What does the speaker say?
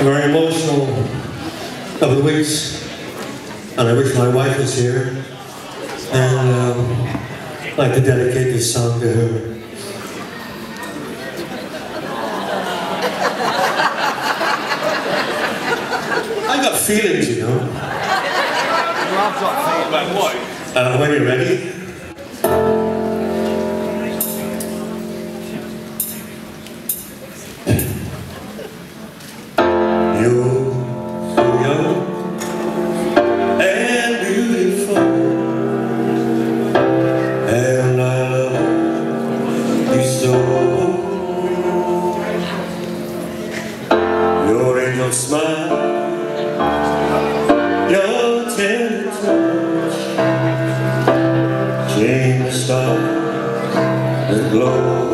very emotional couple of weeks, and I wish my wife was here, and I'd like to dedicate this song to her. I got feelings, you know. I've got feelings. About what? When you're ready. You're so young and beautiful, and I love you so. Your angel smile, your tender touch, change the stars that glow.